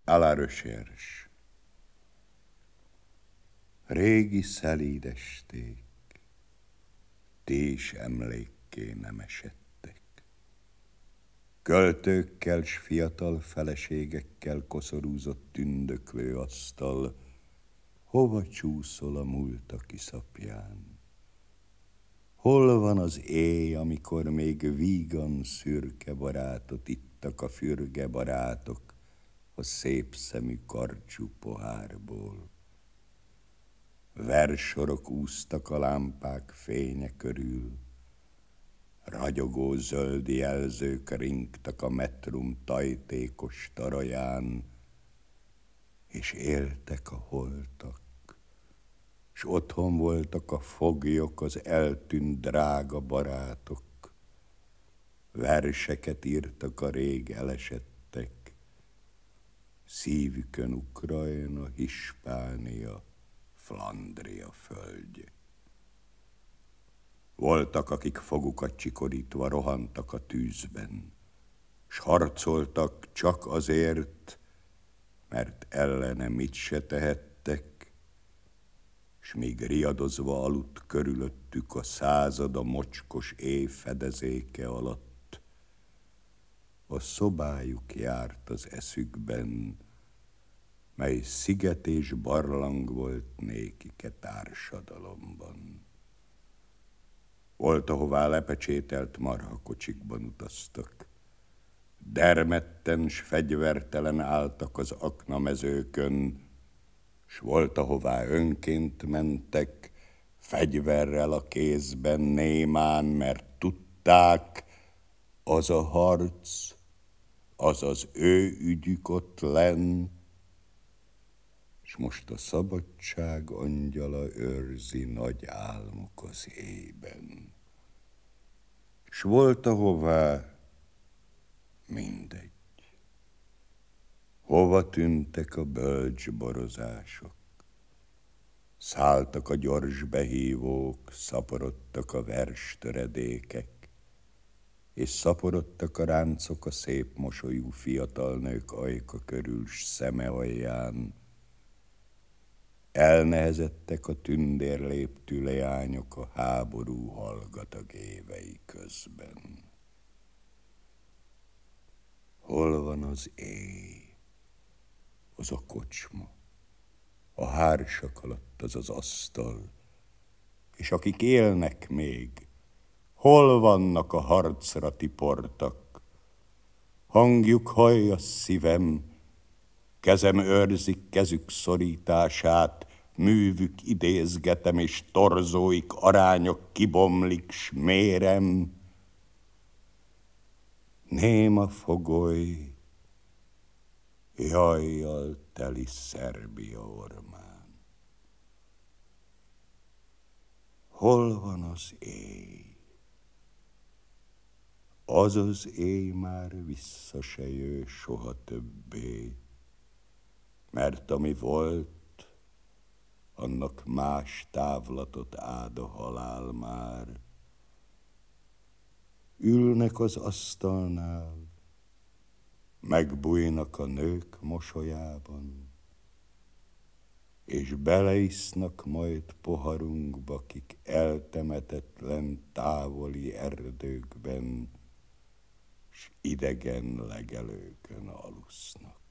À la recherche. Régi szelíd esték, ti is emlékké nem esettek. Költőkkel s fiatal feleségekkel koszorúzott tündöklő asztal, hova csúszol a múltak iszapján? Hol van az éj, amikor még vígan szürke barátot ittak a fürge barátok a szép szemű karcsú pohárból? Versorok úsztak a lámpák fénye körül, ragyogó zöld jelzők ringtak a metrum tajtékos taraján, és éltek a holtak, s otthon voltak a foglyok, az eltűnt drága barátok. Verseket írtak a rég elesettek, szívükön Ukrajna, Hispánia, Flandria földje. Voltak, akik fogukat csikorítva rohantak a tűzben, s harcoltak csak azért, mert ellene mit se tehettek, s míg riadozva aludt körülöttük a század a mocskos éj fedezéke alatt, a szobájuk járt az eszükben, mely sziget és barlang volt nékike társadalomban. Volt, ahová lepecsételt marhakocsikban utaztak, dermedten s fegyvertelen álltak az aknamezőkön, s volt, ahová önként mentek, fegyverrel a kézben némán, mert tudták, az a harc, az az ő ügyük ott lenn, s most a szabadság angyala őrzi nagy álmuk az éjben. S volt, ahová mindegy. Hova tűntek a bölcs borozások? Szálltak a gyors behívók, szaporodtak a verstöredékek, és szaporodtak a ráncok a szép mosolyú fiatal nők ajka körül s szeme alján. Elnehezettek a tündérléptű leányok a háború hallgatag évei közben. Hol van az éj, az a kocsma, a hársak alatt az az asztal, és akik élnek még, hol vannak a harcra tiportak? Hangjuk hallja szívem, kezem őrzik kezük szorítását, művük idézgetem, és torzóik arányok kibomlik, s mérem. Néma fogoly, jajjal teli Szerbia ormán. Hol van az éj? Az az éj már vissza se jő soha többé, mert ami volt, annak más távlatot áld a halál már. Ülnek az asztalnál, megbújnak a nők mosolyában, és beleisznak majd poharunkba, kik eltemetetlen távoli erdőkben, s idegen legelőkön alusznak.